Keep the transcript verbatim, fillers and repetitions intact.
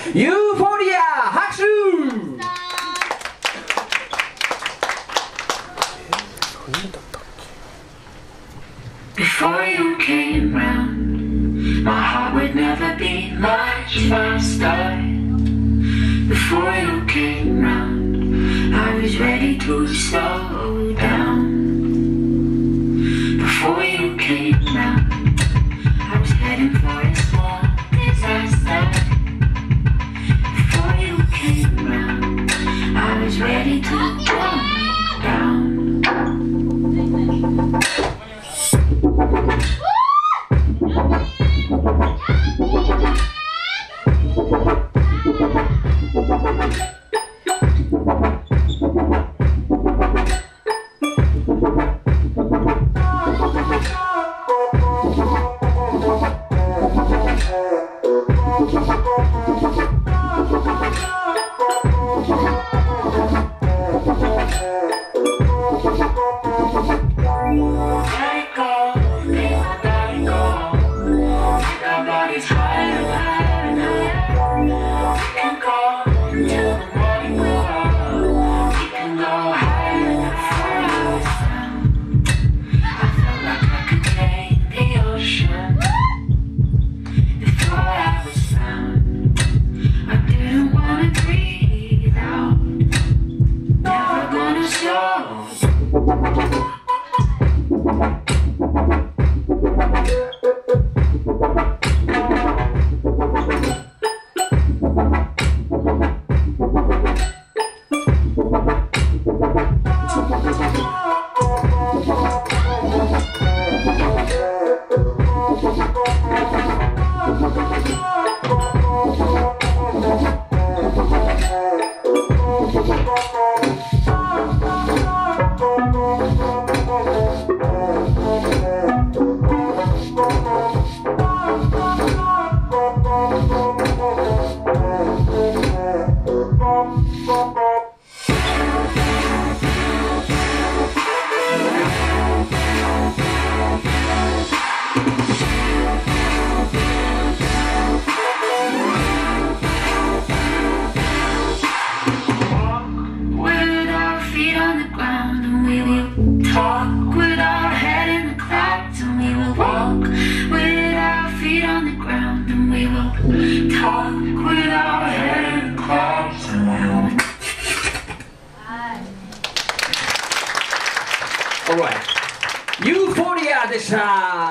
ユーフォリア拍手。 Before you came round, my heart would never beat much faster. Before you came round, I was ready to slow down. Before you came round, I was heading for a small disaster. Before you came round, I was ready to blow me down. Alright、ユーフォリアでした。